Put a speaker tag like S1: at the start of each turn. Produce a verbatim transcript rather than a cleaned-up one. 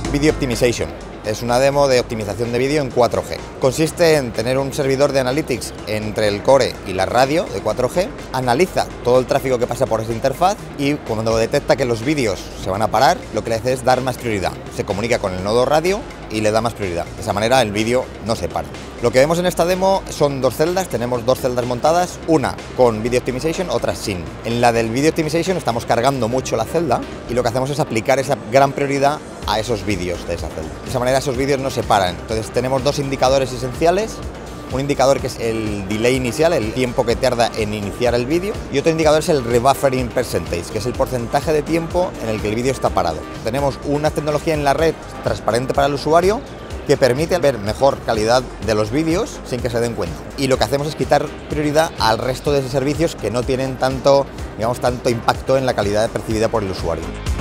S1: Video Optimization. Es una demo de optimización de vídeo en cuatro G. Consiste en tener un servidor de Analytics entre el core y la radio de cuatro G, analiza todo el tráfico que pasa por esa interfaz y cuando detecta que los vídeos se van a parar, lo que le hace es dar más prioridad. Se comunica con el nodo radio y le da más prioridad. De esa manera el vídeo no se para. Lo que vemos en esta demo son dos celdas, tenemos dos celdas montadas, una con Video Optimization, otra sin. En la del Video Optimization estamos cargando mucho la celda y lo que hacemos es aplicar esa gran prioridad a esos vídeos de esa celda. De esa manera esos vídeos no se paran. Entonces tenemos dos indicadores esenciales. Un indicador que es el delay inicial, el tiempo que tarda en iniciar el vídeo, y otro indicador es el rebuffering percentage, que es el porcentaje de tiempo en el que el vídeo está parado. Tenemos una tecnología en la red transparente para el usuario que permite ver mejor calidad de los vídeos sin que se den cuenta. Y lo que hacemos es quitar prioridad al resto de servicios que no tienen tanto, digamos, tanto impacto en la calidad percibida por el usuario.